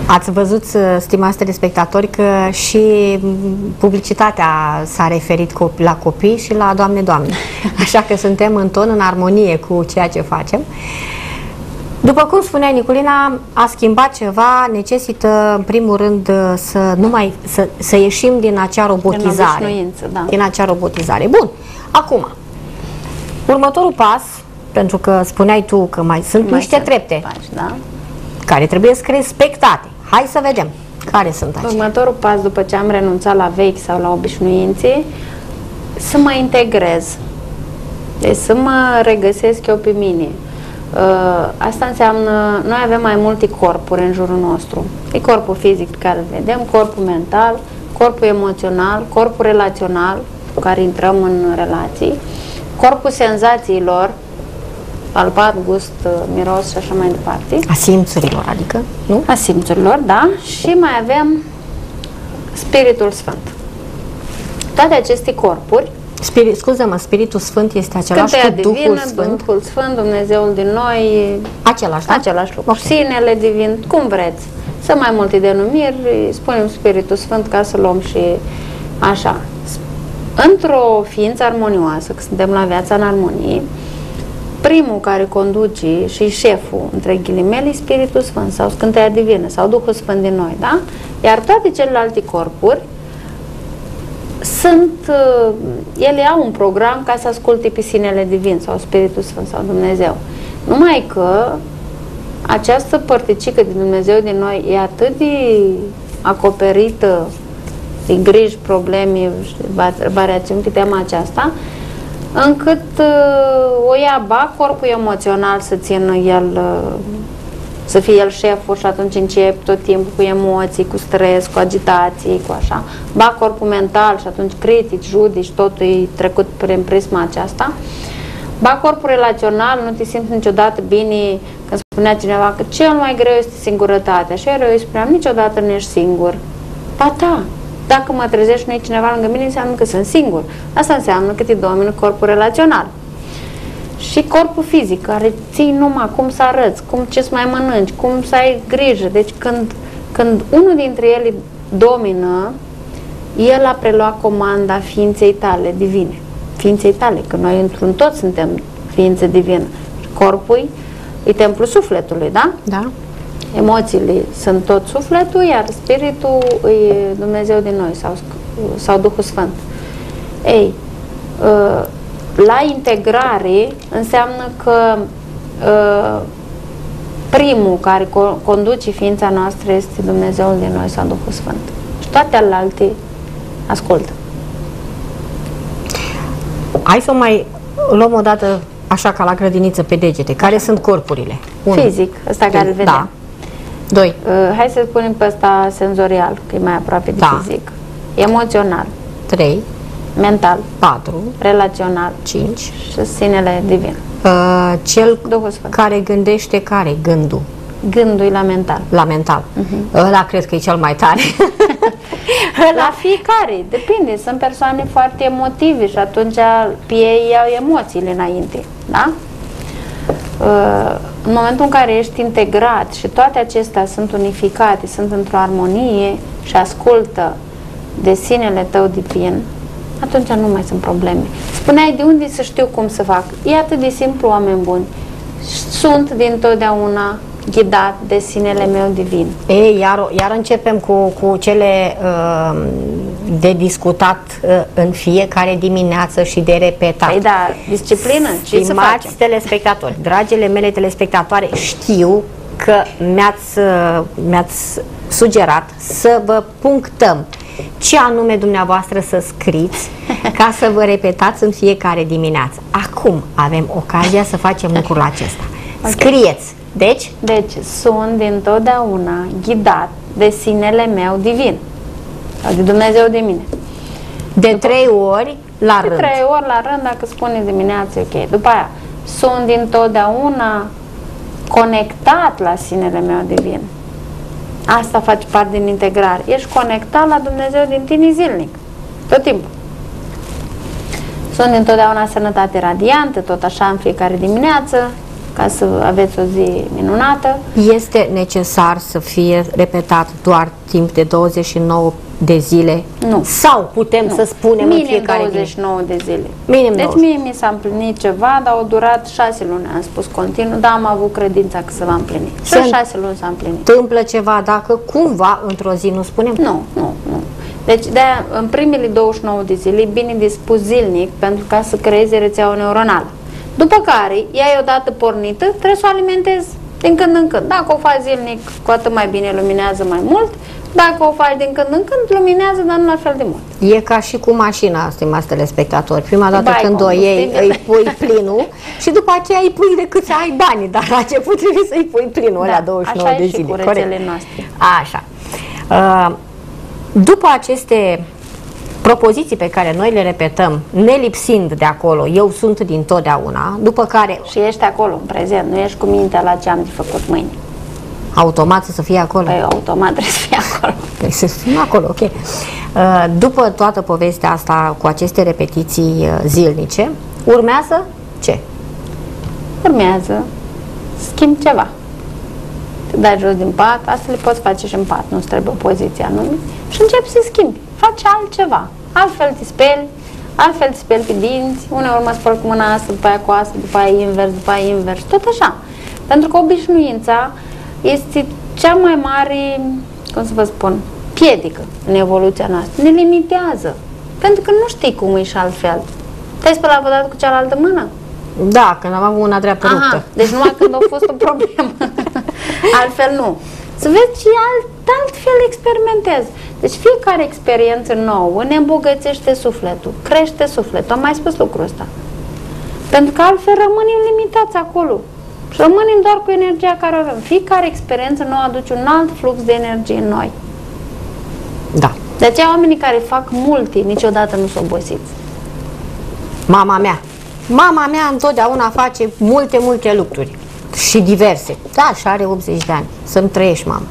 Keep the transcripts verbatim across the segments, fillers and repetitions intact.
Ați văzut, stimați telespectatori, că și publicitatea s-a referit la copii și la Doamne, Doamne. Așa că suntem în ton, în armonie cu ceea ce facem. După cum spunea Niculina, a schimbat ceva, necesită, în primul rând, să, nu mai, să, să ieșim din acea robotizare. Din, da. din acea robotizare. Bun, acum, următorul pas, pentru că spuneai tu că mai sunt mai niște trepte pași, da? care trebuie respectate. Hai să vedem care sunt acestea. Următorul pas, după ce am renunțat la vechi sau la obișnuințe, să mă integrez. Deci să mă regăsesc eu pe mine. Asta înseamnă, noi avem mai multe corpuri în jurul nostru. E corpul fizic pe care îl vedem, corpul mental, corpul emoțional, corpul relațional, cu care intrăm în relații, corpul senzațiilor, palpat, gust, miros și așa mai departe. A simțurilor, adică, nu? A simțurilor, da. Și mai avem Spiritul Sfânt. Toate aceste corpuri. Spirit, scuză-mă, Spiritul Sfânt este același cu Duhul divină, Sfânt? Duhul Sfânt, Dumnezeul din noi. Același, da? Același lucru. Okay. Sinele divin, cum vreți. Sunt mai multe denumiri, spunem Spiritul Sfânt ca să luăm și așa. Într-o ființă armonioasă, că suntem la viața în armonie, primul care conduce și șeful, între ghilimele, e Spiritul Sfânt sau Scânteia Divină sau Duhul Sfânt din noi, da? Iar toate celelalte corpuri sunt, ele au un program ca să asculte pe Sinele Divin sau Spiritul Sfânt sau Dumnezeu. Numai că această părticică de Dumnezeu din noi e atât de acoperită de griji, probleme, variațiuni pe tema aceasta, încât uh, o ia ba corpul emoțional să țină el, uh, să fie el șeful și atunci începe tot timpul cu emoții, cu stres, cu agitații, cu așa, ba corpul mental și atunci critici, judici, totul e trecut prin prisma aceasta, ba corpul relațional, nu te simți niciodată bine, când spunea cineva că cel mai greu este singurătatea și eu îi spuneam, niciodată nu ești singur. Ba da, dacă mă trezești nu e cineva lângă mine, înseamnă că sunt singur. Asta înseamnă că te domină corpul relațional. Și corpul fizic, care ții numai cum să arăți, cum ce să mai mănânci, cum să ai grijă. Deci când, când unul dintre ele domină, el a preluat comanda ființei tale divine. Ființei tale, că noi într-un tot suntem ființe divine. Corpul e templul sufletului, da? Da. Emoțiile sunt tot sufletul, iar spiritul e Dumnezeu din noi sau, sau Duhul Sfânt. Ei, la integrare înseamnă că primul care conduce ființa noastră este Dumnezeul din noi sau Duhul Sfânt. Și toate alte ascultă. Hai să mai luăm o dată așa ca la grădiniță pe degete. Care sunt corpurile? Unu. Fizic, ăsta care îl vedem. Da. Doi. Uh, hai să spunem pe ăsta senzorial, că e mai aproape de da. fizic. Emoțional. Trei. Mental. Patru. Relațional. Cinci. Și Sinele Divin. Uh, cel care gândește, care? Gândul. Gândul e la mental. La mental. Uh-huh. Ăla cred că e cel mai tare. La fiecare, depinde. Sunt persoane foarte emotive și atunci pe ei iau emoțiile înainte. Da? Uh, în momentul în care ești integrat și toate acestea sunt unificate, sunt într-o armonie și ascultă de sinele tău divin, atunci nu mai sunt probleme. Spuneai de unde să știu cum să fac. E atât de simplu, oameni buni. Sunt dintotdeauna ghidat de sinele meu divin. Ei, iar, iar începem cu, cu cele uh, de discutat uh, în fiecare dimineață și de repetat. Păi da, disciplină, ce să facem? Telespectatori, dragile mele telespectatoare, știu că mi-ați mi-ați sugerat să vă punctăm ce anume dumneavoastră să scriți ca să vă repetați în fiecare dimineață. Acum avem ocazia să facem lucrul acesta. Okay. Scrieți! Deci? Deci, sunt dintotdeauna ghidat de sinele meu divin. De Dumnezeu de mine. De După, trei ori la de rând. De trei ori la rând, dacă spune dimineața, ok. După aia, sunt dintotdeauna conectat la sinele meu divin. Asta face parte din integrare. Ești conectat la Dumnezeu din tine zilnic. Tot timpul. Sunt dintotdeauna sănătate radiantă, tot așa în fiecare dimineață. ca să aveți o zi minunată. Este necesar să fie repetat doar timp de douăzeci și nouă de zile? Nu. Sau putem nu. să spunem Minim în fiecare douăzeci și nouă de zile. Minim deci douăzeci. mie mi s-a împlinit ceva, dar au durat șase luni, am spus continuu, dar am avut credința că se va împlini. Și Se șase luni s-a împlinit. Întâmplă ceva dacă cumva într-o zi nu spunem? Nu, nu, nu. Deci de în primele douăzeci și nouă de zile e bine dispus zilnic pentru ca să creeze rețeaua neuronală. După care, ea e odată pornită, trebuie să o alimentezi din când în când. Dacă o faci zilnic, cu atât mai bine luminează mai mult. Dacă o faci din când în când, luminează, dar nu la fel de mult. E ca și cu mașina, stimați telespectatori. Prima dată Bai, când o iei, combustibil. îi pui plinul și după aceea îi pui de cât să ai bani. Dar la început trebuie să-i pui plinul ăla douăzeci și nouă așa de e și zile. cu rețelele Corect. noastre. Așa. Uh, după aceste propoziții pe care noi le repetăm, nelipsind de acolo, eu sunt din totdeauna, după care Și ești acolo, în prezent, nu ești cu mintea la ce am de făcut mâine. automat să fie acolo. Păi automat trebuie să fie acolo. Păi să fim acolo, ok. Uh, După toată povestea asta cu aceste repetiții uh, zilnice, urmează ce? Urmează, schimb ceva. Te dai jos din pat, asta le poți face și în pat, nu-ți trebuie o poziție anume, și începi să schimbi. Faci altceva. Altfel te speli, altfel te speli pe dinți, uneori mă spăl cu mâna asta, după aia cu asta, după aia invers, după aia invers, tot așa. Pentru că obișnuința este cea mai mare, cum să vă spun, piedică în evoluția noastră. Ne limitează. Pentru că nu știi cum e și altfel. Te-ai spălat vreodată cu cealaltă mână? Da, când am avut una dreaptă Aha, ruptă. deci numai când a fost o problemă. Altfel nu. Să vezi și alt, altfel experimentezi. Deci fiecare experiență nouă ne îmbogățește sufletul, crește sufletul. Am mai spus lucrul ăsta. Pentru că altfel rămânem limitați acolo. Și rămânem doar cu energia care o avem. Fiecare experiență nouă aduce un alt flux de energie în noi. Da. De aceea oamenii care fac multe niciodată nu sunt obosiți. Mama mea. Mama mea întotdeauna face multe, multe lucruri. Și diverse. Da, și are optzeci de ani. Să-mi trăiești, mamă.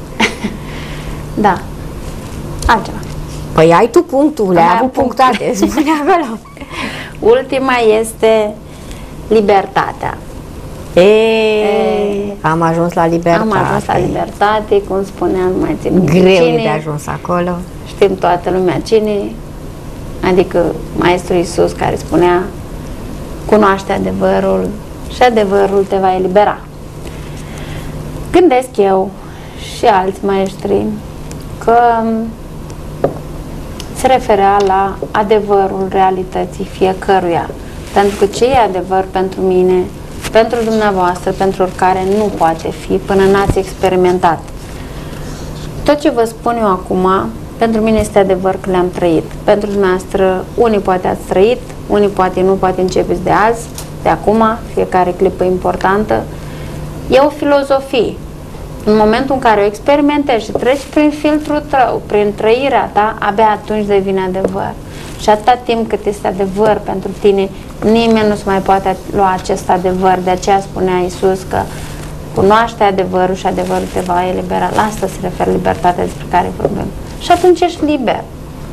Da. Altceva. Păi ai tu punctul, le-ai Mai avut am punct. punctate, spune acolo. Ultima este libertatea. E, E, am ajuns la libertate. Am ajuns la libertate, cum spuneam, mai țin minte Greu cine, e de ajuns acolo. știm toată lumea cine, adică Maestrul Iisus care spunea: cunoaște adevărul și adevărul te va elibera. Gândesc eu și alți maestri că se referea la adevărul realității fiecăruia. Pentru că ce e adevăr pentru mine, pentru dumneavoastră, pentru oricare, nu poate fi până n-ați experimentat. Tot ce vă spun eu acum, pentru mine este adevăr că le-am trăit. Pentru dumneavoastră, unii poate ați trăit, unii poate nu, poate începeți de azi, de acum, fiecare clipă importantă. E o filozofie. În momentul în care o experimentezi și treci prin filtrul tău, prin trăirea ta, abia atunci devine adevăr. Și atâta timp cât este adevăr pentru tine, nimeni nu se mai poate lua acest adevăr. De aceea spunea Iisus că cunoaște adevărul și adevărul te va elibera. La asta se referă libertatea despre care vorbim. Și atunci ești liber.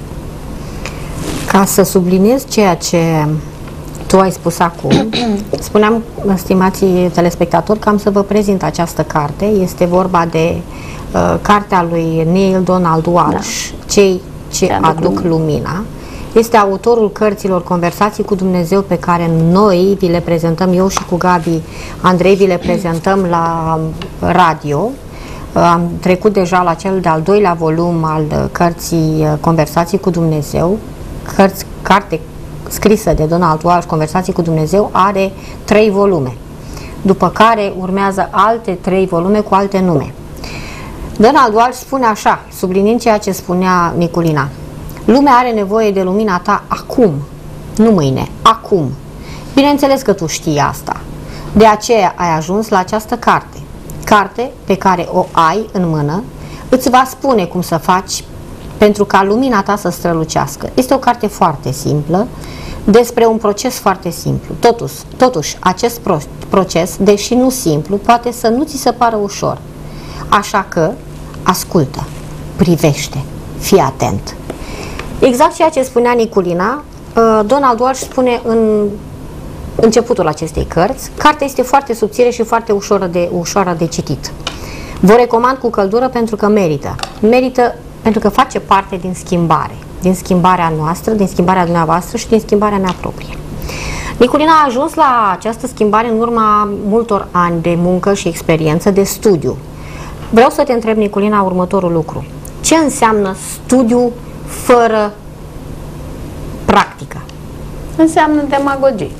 Ca să subliniez ceea ce tu ai spus acum, spuneam, stimații telespectatori, că am să vă prezint această carte. Este vorba de uh, cartea lui Neil Donald Walsh, da. Cei ce Ce aduc, aduc lumina. Este autorul cărților Conversații cu Dumnezeu, pe care noi vi le prezentăm, eu și cu Gabi Andrei vi le prezentăm la radio. Am trecut deja la cel de-al doilea volum al cărții Conversații cu Dumnezeu. Cărți, carte scrisă de Donald Walsh, Conversații cu Dumnezeu, are trei volume, după care urmează alte trei volume cu alte nume. Donald Walsh spune așa, subliniind ceea ce spunea Niculina: lumea are nevoie de lumina ta acum, nu mâine, acum. Bineînțeles că tu știi asta. De aceea ai ajuns la această carte. Carte pe care o ai în mână, îți va spune cum să faci pentru ca lumina ta să strălucească. Este o carte foarte simplă, despre un proces foarte simplu. Totuși, totuși acest pro proces, deși nu simplu, poate să nu ți se pară ușor. Așa că, ascultă, privește, fii atent. Exact ceea ce spunea Niculina, Donald Walsh spune în începutul acestei cărți. Cartea este foarte subțire și foarte ușoară de, ușoară de citit. Vă recomand cu căldură pentru că merită. Merită pentru că face parte din schimbare. Din schimbarea noastră, din schimbarea dumneavoastră și din schimbarea mea proprie. Niculina a ajuns la această schimbare în urma multor ani de muncă și experiență, de studiu. Vreau să te întreb, Niculina, următorul lucru. Ce înseamnă studiu fără practică? Înseamnă demagogie.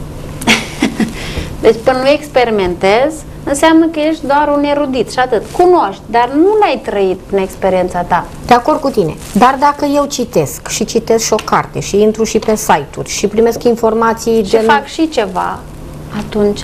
Deci până nu experimentezi, înseamnă că ești doar un erudit și atât. Cunoști, dar nu l-ai trăit prin experiența ta. De acord cu tine. Dar dacă eu citesc și citesc și o carte și intru și pe site-uri și primesc informații... Și gen... fac și ceva, atunci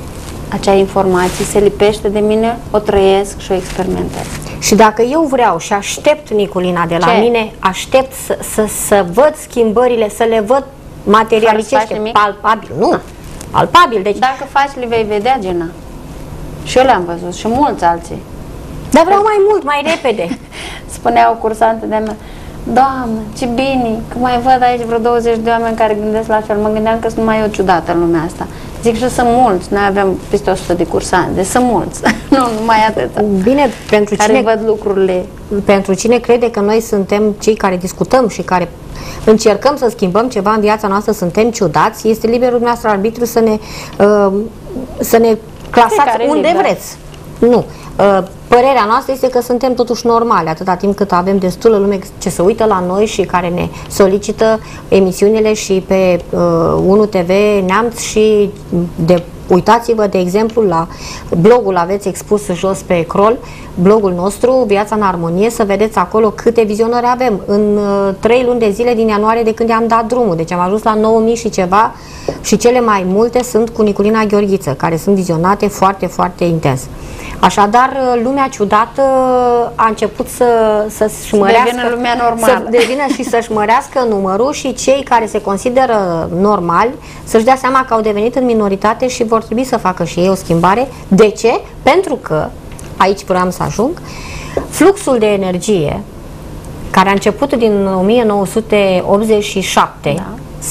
acea informație se lipește de mine, o trăiesc și o experimentez. Și dacă eu vreau și aștept, Niculina, de la Ce? mine, aștept să, să, să văd schimbările, să le văd materialicește, palpabil. Nu, da. Palpabil. Deci... Dacă faci, le vei vedea, Gina. Și eu le-am văzut și mulți alții. Dar vreau mai mult, mai repede. Spuneau cursante de-a mea, Doamne, ce bine, că mai văd aici vreo douăzeci de oameni care gândesc la fel. Mă gândeam că sunt numai eu ciudată în lumea asta. Zic și sunt mulți, noi avem peste o sută de cursanți, deci sunt mulți, nu numai atâta. Bine, pentru care cine, văd lucrurile. Pentru cine crede că noi suntem cei care discutăm și care încercăm să schimbăm ceva în viața noastră, suntem ciudați, este liberul nostru arbitru să ne, uh, să ne clasați unde liber. vreți. Nu. Uh, părerea noastră este că suntem totuși normali, atâta timp cât avem destulă lume ce se uită la noi și care ne solicită emisiunile și pe uh, unu T V Neamț și de uitați-vă, de exemplu, la blogul, aveți expus jos pe ecrol, blogul nostru, Viața în Armonie, să vedeți acolo câte vizionări avem. În uh, trei luni de zile din ianuarie de când i-am dat drumul, deci am ajuns la nouă mii și ceva și cele mai multe sunt cu Niculina Gheorghiță, care sunt vizionate foarte, foarte intens. Așadar, lumea ciudată a început să, să-și mărească, devină lumea normală. să devină și să-și mărească numărul și cei care se consideră normali să-și dea seama că au devenit în minoritate și vor trebui să facă și ei o schimbare. De ce? Pentru că, aici vreau să ajung, fluxul de energie care a început din o mie nouă sute optzeci și șapte da.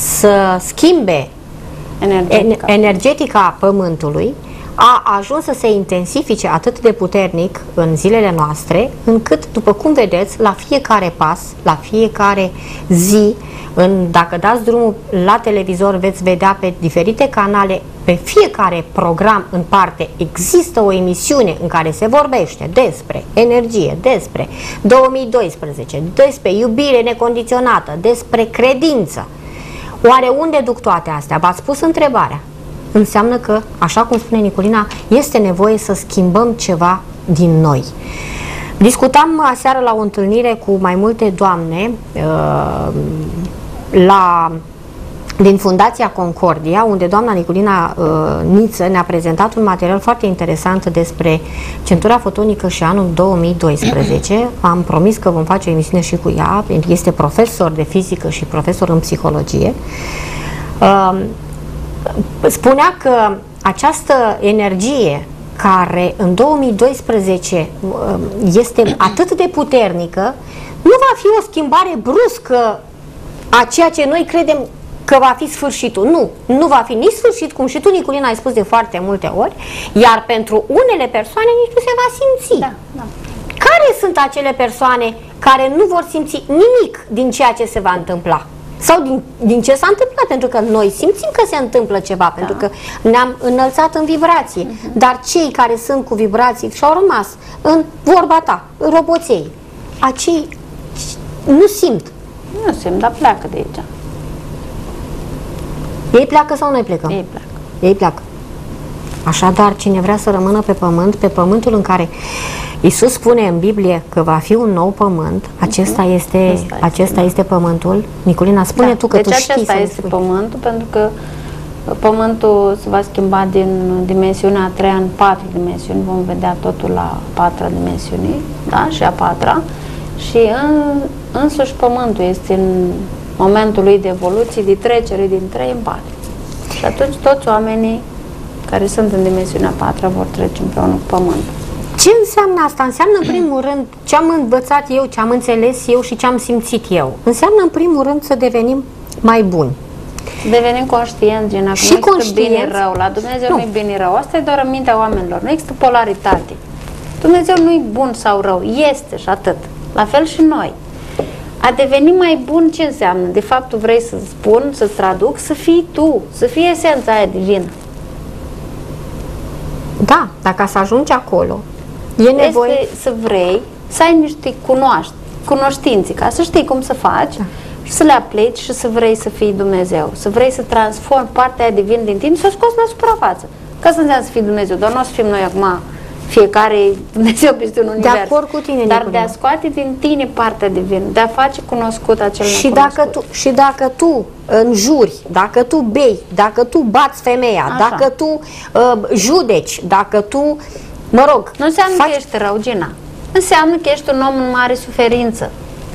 să schimbe energetica. energetica Pământului, a ajuns să se intensifice atât de puternic în zilele noastre, încât, după cum vedeți, la fiecare pas, la fiecare zi, în, dacă dați drumul la televizor, veți vedea pe diferite canale, pe fiecare program în parte, există o emisiune în care se vorbește despre energie, despre două mii doisprezece, despre iubire necondiționată, despre credință. Oare unde duc toate astea? V-ați pus întrebarea. Înseamnă că, așa cum spune Niculina, este nevoie să schimbăm ceva din noi. Discutam aseară la o întâlnire cu mai multe doamne uh, la, din Fundația Concordia, unde doamna Niculina uh, Niță ne-a prezentat un material foarte interesant despre centura fotonică și anul două mii doisprezece. Am promis că vom face o emisiune și cu ea, pentru că este profesor de fizică și profesor în psihologie. Uh, Spunea că această energie care în două mii doisprezece este atât de puternică, nu va fi o schimbare bruscă a ceea ce noi credem că va fi sfârșitul. Nu, nu va fi nici sfârșit, cum și tu, Niculina, ai spus de foarte multe ori, iar pentru unele persoane nici nu se va simți. Da, da. Care sunt acele persoane care nu vor simți nimic din ceea ce se va întâmpla? Sau din, din ce s-a întâmplat, pentru că noi simțim că se întâmplă ceva, da. pentru că ne-am înălțat în vibrație, uh-huh. dar cei care sunt cu vibrații și-au rămas în vorba ta, în roboței, acei nu simt. Nu simt, dar pleacă de aici. Ei pleacă sau noi plecăm? Ei pleacă. Ei pleacă. Așadar, cine vrea să rămână pe pământ, pe pământul în care Iisus spune în Biblie că va fi un nou pământ, acesta este, este, acesta este pământul. Niculina, spune da. tu că deci tu știi acesta să este pământul, pentru că pământul se va schimba din dimensiunea a treia în patru dimensiuni, vom vedea totul la patra dimensiune, da? Și a patra, și în, însuși pământul este în momentul lui de evoluție, de trecere din trei în patru. Și atunci toți oamenii care sunt în dimensiunea a patra vor trece împreună cu pământul. Ce înseamnă asta? Înseamnă, în primul rând, ce am învățat eu, ce am înțeles eu și ce am simțit eu. Înseamnă, în primul rând, să devenim mai buni. Devenim conștienți, Gina, că și nu există bine rău. La Dumnezeu nu e bine rău. Asta e doar în mintea oamenilor. Nu există polaritate. Dumnezeu nu e bun sau rău. Este și atât. La fel și noi. A deveni mai bun ce înseamnă? De fapt, tu vrei să spun, să-ți traduc, să fii tu, să fii esența aia divină. Da, dacă să ajungi acolo, e nevoie... Este să vrei să ai niște cunoaști, cunoștințe, ca să știi cum să faci, da, și să le aplici și să vrei să fii Dumnezeu, să vrei să transformi partea aia divină din tine și să o scoți la suprafață. Ca să înseamnă să fii Dumnezeu, dar nu o să fim noi acum fiecare Dumnezeu peste un univers. De acord cu tine, dar Nicolina, de a scoate din tine partea divină, de a face cunoscut acel și dacă tu Și dacă tu înjuri, dacă tu bei, dacă tu bați femeia, așa, dacă tu uh, judeci, dacă tu, mă rog... Nu înseamnă faci... că ești rău, Gina. Înseamnă că ești un om în mare suferință.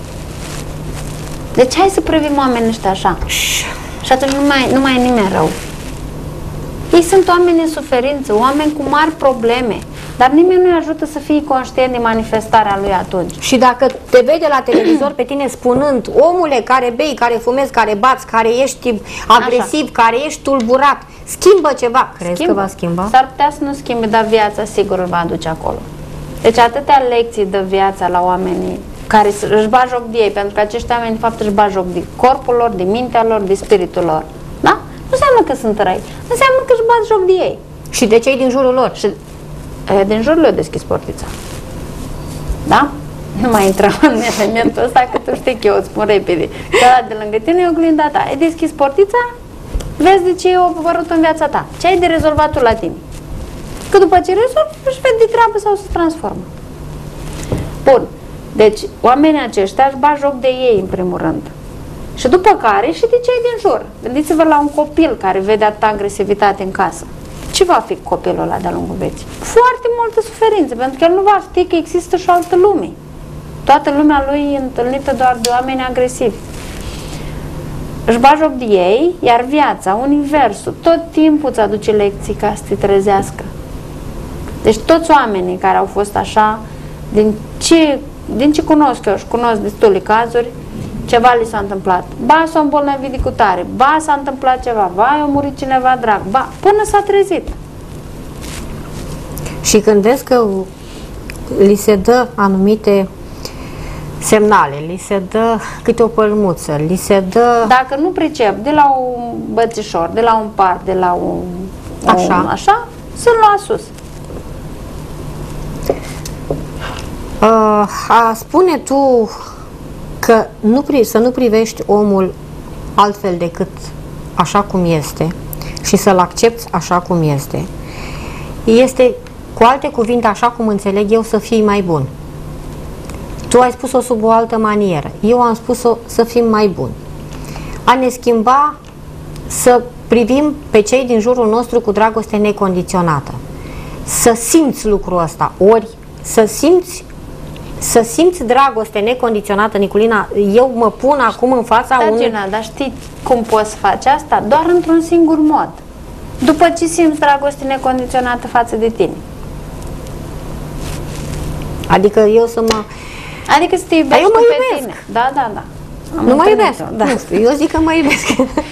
Deci hai să privim oamenii ăștia așa. Și atunci nu mai, nu mai e nimeni rău. Ei sunt oameni în suferință, oameni cu mari probleme, dar nimeni nu-i ajută să fie conștient de manifestarea lui atunci. Și dacă te vede la televizor pe tine spunând, omule care bei, care fumezi, care bați, care ești agresiv, așa, care ești tulburat, schimbă ceva. Crezi schimbă. Că va schimba? S-ar putea să nu schimbe, dar viața sigur îl va aduce acolo. Deci atâtea lecții de viața la oamenii care își bat joc de ei, pentru că acești oameni de fapt își bat joc de corpul lor, de mintea lor, de spiritul lor. Da? Nu înseamnă că sunt răi, înseamnă că își bat joc de ei. Și de cei din jurul lor. Și e, din jurul le-o deschis portița. Da? Nu mai intrăm în elementul ăsta, că tu știi că eu îți spun repede. Că de lângă tine e oglinda ta. Ai deschis portița, vezi de ce e apărut în viața ta. Ce ai de rezolvat tu la tine. Că după ce rezolvi, își vede treabă sau se transformă. Bun. Deci, oamenii aceștia își bat joc de ei, în primul rând. Și după care și de cei din jur. Gândiți-vă la un copil care vede atâta agresivitate în casă. Ce va fi copilul ăla de-a lungul vieții? Foarte multă suferință, pentru că el nu va ști că există și o altă lume. Toată lumea lui e întâlnită doar de oameni agresivi. Își bat joc de ei, iar viața, universul, tot timpul îți aduce lecții ca să te trezească. Deci toți oamenii care au fost așa, din ce, din ce cunosc eu și cunosc destule cazuri, ceva li s-a întâmplat. Ba s-a îmbolnăvit de cutare, ba s-a întâmplat ceva, ba a murit cineva drag, ba, până s-a trezit. Și când vezi că li se dă anumite semnale, li se dă câte o pălmuță, li se dă... Dacă nu pricep, de la un bățișor, de la un par, de la un... Așa. Un, așa, sunt lua sus. Uh, a spune tu că nu, să nu privești omul altfel decât așa cum este și să-l accepti așa cum este, este, cu alte cuvinte, așa cum înțeleg eu, să fii mai bun. Tu ai spus-o sub o altă manieră, eu am spus-o să fim mai buni. A ne schimba, să privim pe cei din jurul nostru cu dragoste necondiționată. Să simți lucrul ăsta, ori să simți Să simți dragoste necondiționată, Nicolina, eu mă pun acum în fața da, unui... Gina, dar știi cum poți face asta? Doar într-un singur mod. După ce simți dragoste necondiționată față de tine. Adică eu să mă... Adică să te iubești eu mă pe iubesc. tine. Da, da, da. Am nu mă iubesc. Da. Nu știu, eu zic că mă iubesc.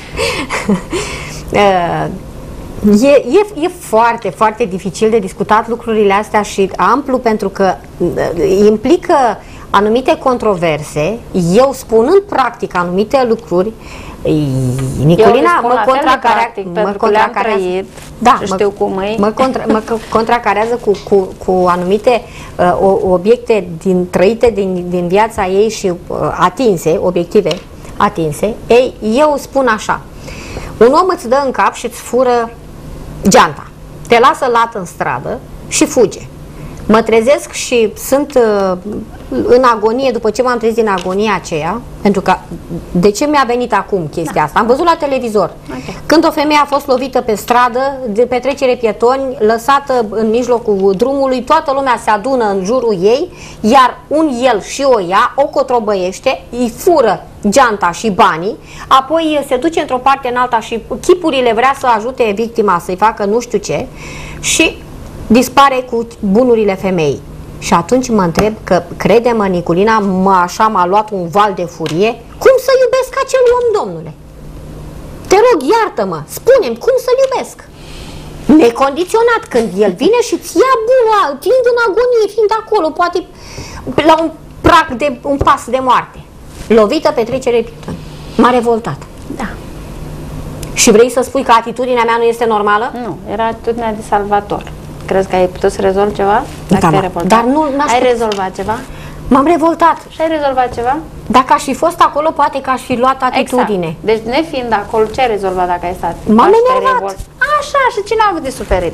E, e, e foarte, foarte dificil de discutat lucrurile astea și amplu, pentru că implică anumite controverse. Eu spunând practic anumite lucruri, Nicolina mă contracarează, contracarează, da, și știu cum e. Mă, contra, mă contracarează cu, cu, cu anumite uh, obiecte din, trăite din, din viața ei și uh, atinse, obiective atinse. Ei, eu spun așa: un om îți dă în cap și îți fură geanta, te lasă lat în stradă și fuge. Mă trezesc și sunt uh, în agonie după ce m-am trezit din agonia aceea, pentru că de ce mi-a venit acum chestia da. asta? Am văzut la televizor, okay. când o femeie a fost lovită pe stradă, de pe trecere pietoni, lăsată în mijlocul drumului, toată lumea se adună în jurul ei, iar un el și o ea o cotrobăiește, îi fură geanta și banii, apoi se duce într-o parte în alta și chipurile vrea să ajute victima să-i facă nu știu ce și dispare cu bunurile femeii. Și atunci mă întreb că, crede-mă, Nicolina, mă, așa m-a luat un val de furie, cum să iubesc acel om, domnule? te rog, iartă-mă, spune-mi cum să-l iubesc. Necondiționat, când el vine și îți ia bunul, fiind în agonie, fiind acolo, poate la un prag de un pas de moarte. Lovită petrecere Tipton. M-a revoltat. Da. Și vrei să spui că atitudinea mea nu este normală? Nu, era atitudinea de salvator. Crezi că ai putut să rezolvi ceva? Dacă Da, te-ai revoltat? dar nu ai rezolvat ceva? M-am revoltat. Și ai rezolvat ceva? Dacă aș fi fost acolo, poate că aș fi luat atitudine. Exact. Deci, nefiind acolo, ce ai rezolvat dacă ai stat? M-am enervat. Așa, și cine a avut de suferit?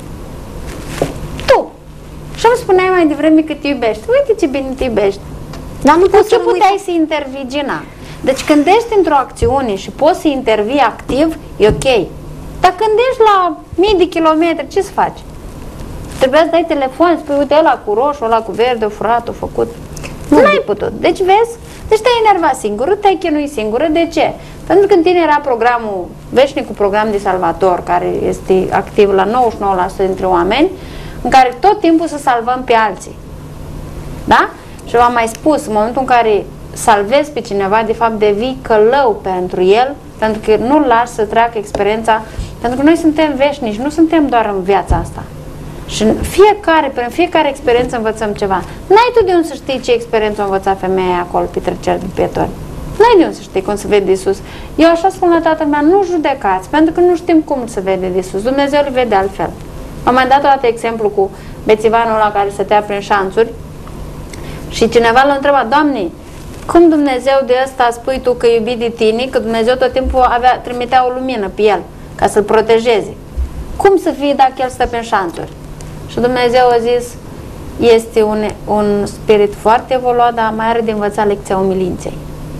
Tu. Și îmi spuneai mai devreme că te iubești. Uite ce bine te iubești. Dar nu poți ce să puteai să intervii, Gina? Deci când ești într-o acțiune și poți să intervii activ, e ok. Dar când ești la mii de kilometri, ce să faci? Trebuia să dai telefon, spui, uite, ăla cu roșu, ăla cu verde, o furat, o făcut. Nu ai putut. Deci vezi? Deci te-ai enervat singură, te-ai chinuit singură. De ce? Pentru că în tine era programul, veșnicul program de salvator, care este activ la nouăzeci și nouă la sută dintre oameni, în care tot timpul să salvăm pe alții. Da? Și v-am mai spus, în momentul în care salvezi pe cineva, de fapt devii călău pentru el, pentru că nu-l lași să treacă experiența, pentru că noi suntem veșnici, nu suntem doar în viața asta. Și în fiecare, prin fiecare experiență învățăm ceva. N-ai tu de unde să știi ce experiență a învățat femeia acolo pe trecerea de pietoni. N-ai de unde să știi cum se vede Iisus. Eu așa spun la tatăl meu, nu judecați, pentru că nu știm cum se vede de Iisus. Dumnezeu îl vede altfel. Am mai dat o dată exemplu cu bețivanul ăla care stătea prin șanțuri și cineva l-a întrebat, Doamne, cum Dumnezeu de ăsta spui tu că iubi de tine, că Dumnezeu tot timpul avea, trimitea o lumină pe el, ca să-l protejeze. Cum să fie dacă el stă prin șanțuri? Și Dumnezeu a zis, este un, un spirit foarte evoluat, dar mai are de învățat lecția umilinței.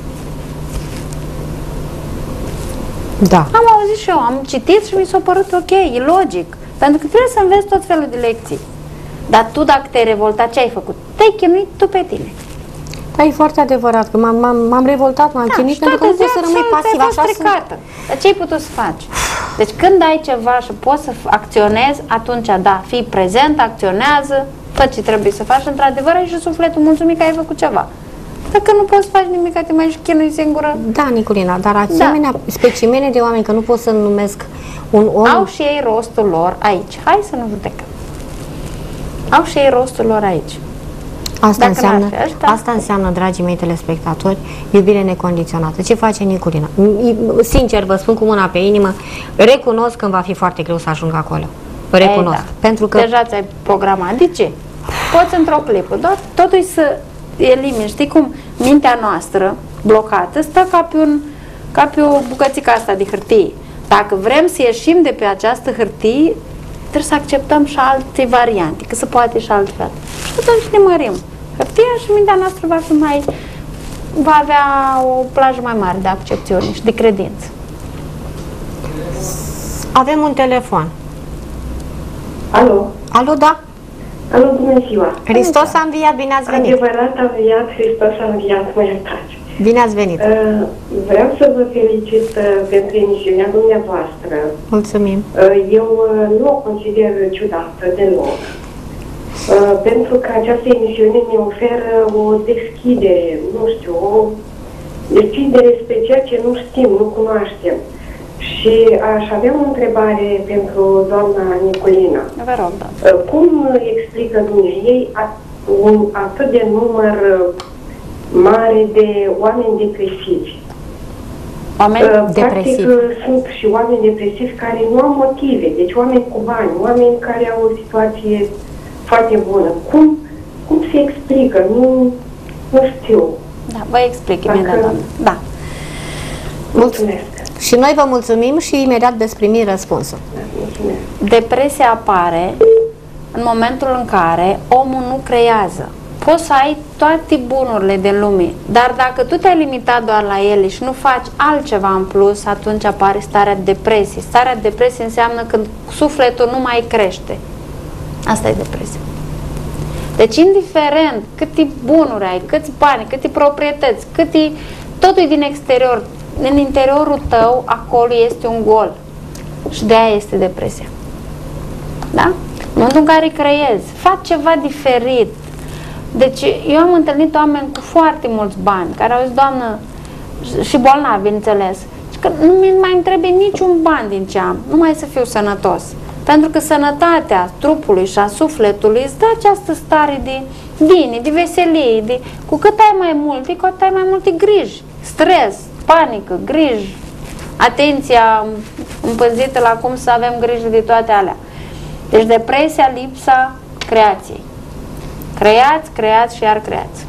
Da. Am auzit și eu, am citit și mi s-a părut ok, e logic. Pentru că trebuie să înveți tot felul de lecții. Dar tu, dacă te-ai revoltat, ce ai făcut? Te-ai chinuit tu pe tine. Da, e foarte adevărat, că m-am revoltat, m-am Da, chinuit, și pentru că nu toată poți să ziua rămâi ți-ai pasiv, fost așa strecată. Dar ce ai putut să faci? Deci când ai ceva și poți să acționezi, atunci da, fii prezent, acționează, fă ce trebuie să faci, într-adevăr ai și sufletul mulțumit că ai făcut ceva. Dacă nu poți să faci nimic, te mai chinui singură. Da, Niculina, dar asemenea, da. specimene de oameni, că nu pot să numesc un om... Au și ei rostul lor aici. Hai să nu judecăm. Au și ei rostul lor aici. Asta înseamnă, asta înseamnă, dragii mei telespectatori, iubire necondiționată. Ce face Niculina? Sincer, vă spun cu mâna pe inimă, recunosc că îmi va fi foarte greu să ajung acolo. Recunosc. Ei, da. Pentru că... Deja ți-ai programat. De ce? Poți într-o clipă, doar totuși să elimini. Știi cum mintea noastră blocată stă ca pe, un, ca pe o bucățică asta de hârtie. Dacă vrem să ieșim de pe această hârtie, trebuie să acceptăm și alte variante, că se poate și altfel. Și atunci ne mărim hârtia și mintea noastră va fi mai, va avea o plajă mai mare de accepțiune și de credință. Avem un telefon. Alo? Alo, da? Alo, bună ziua! Hristos a înviat, bine ați venit! Adevărat a înviat, Hristos a înviat, mă iertați! Bine ați venit! Uh, vreau să vă felicit uh, pentru emisiunea dumneavoastră. Mulțumim! Uh, eu uh, nu o consider ciudată deloc. Uh, pentru că această emisiune mi oferă o deschidere, nu știu, o deschidere spre ceea ce nu știm, nu cunoaștem. Și aș avea o întrebare pentru doamna Niculina. Vă rog, da. Cum explică dumneavoastră un atât de număr mare de oameni depresivi? Oameni Practic, depresivi. sunt și oameni depresivi care nu au motive, deci oameni cu bani, oameni care au o situație foarte bună. Cum, cum se explică? Nu, nu știu. Da, vă explic imediat, Dacă... doamnă. Da. Mulțumesc. Și noi vă mulțumim și imediat veți primi răspunsul. Mulțumesc. Depresia apare în momentul în care omul nu creează. Poți să ai toate bunurile de lume, dar dacă tu te-ai limitat doar la ele și nu faci altceva în plus, atunci apare starea de depresie. Starea de depresie înseamnă când sufletul nu mai crește. Asta e depresia. Deci, indiferent câte bunuri ai, câți bani, câte proprietăți, câte, totul e din exterior, în interiorul tău, acolo este un gol. Și de aia este depresia. Da? În momentul în care creezi, faci ceva diferit. Deci, eu am întâlnit oameni cu foarte mulți bani, care au zis, Doamnă, și bolnavi, bineînțeles, că nu mi mai îmi trebuie niciun ban din ce am, numai să fiu sănătos. Pentru că sănătatea trupului și a sufletului îți dă această stare de bine, de veselie, de, cu cât ai mai multe, cu atât ai mai multe griji, stres, panică, griji, atenția împânzită la cum să avem grijă de toate alea. Deci depresia, lipsa creației. Creați, creați și iar creați.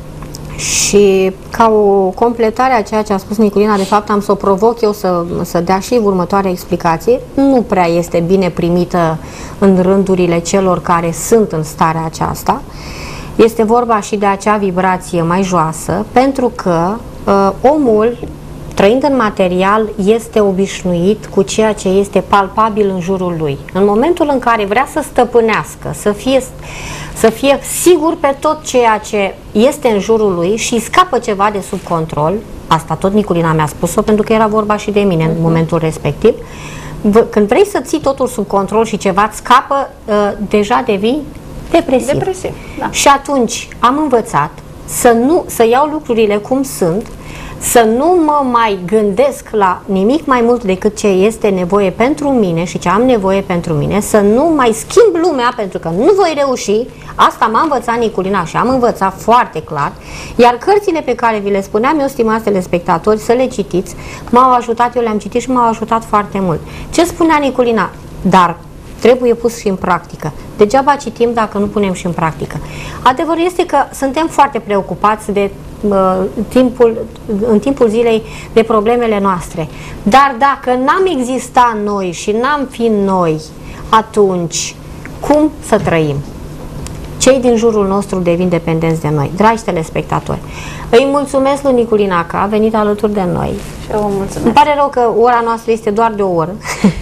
Și ca o completare a ceea ce a spus Niculina, de fapt am să o provoc eu să, să dea și următoarea explicație, nu prea este bine primită în rândurile celor care sunt în starea aceasta. Este vorba și de acea vibrație mai joasă, pentru că uh, omul, trăind în material, este obișnuit cu ceea ce este palpabil în jurul lui. În momentul în care vrea să stăpânească, să fie, să fie sigur pe tot ceea ce este în jurul lui și scapă ceva de sub control, asta tot Niculina mi-a spus-o, pentru că era vorba și de mine în momentul respectiv, când vrei să ții totul sub control și ceva îți scapă, deja devii depresiv. Depresiv, da. Și atunci am învățat să, nu, să iau lucrurile cum sunt, să nu mă mai gândesc la nimic mai mult decât ce este nevoie pentru mine și ce am nevoie pentru mine, să nu mai schimb lumea pentru că nu voi reuși. Asta m-a învățat Niculina și am învățat foarte clar, iar cărțile pe care vi le spuneam eu, stimați telespectatori, să le citiți, m-au ajutat, eu le-am citit și m-au ajutat foarte mult. Ce spunea Niculina? Dar trebuie pus și în practică. Degeaba citim dacă nu punem și în practică. Adevărul este că suntem foarte preocupați de uh, timpul, în timpul zilei de problemele noastre. Dar dacă n-am existat noi și n-am fi noi, atunci cum să trăim? Cei din jurul nostru devin dependenți de noi. Dragi telespectatori, îi mulțumesc lui Niculina că a venit alături de noi. Și eu vă mulțumesc. Îmi pare rău că ora noastră este doar de o oră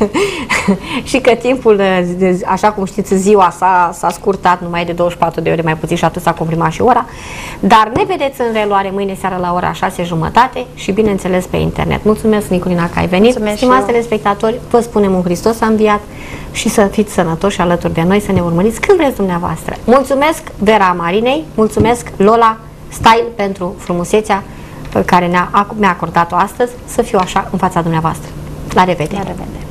și că timpul, așa cum știți, ziua s-a scurtat numai de douăzeci și patru de ore, mai puțin, și atât s-a comprimat și ora. Dar ne vedeți în reluare mâine seara la ora șase jumătate și bineînțeles pe internet. Mulțumesc, Niculina, că ai venit. Mulțumesc. Stimați telespectatori, vă spunem un Hristos a înviat și să fiți sănătoși alături de noi, să ne urmăriți când vreți dumneavoastră. Mulțumesc Vera Marinei, mulțumesc Lola Style pentru frumusețea pe care mi-a acordat-o astăzi, să fiu așa în fața dumneavoastră. La revedere! La revedere!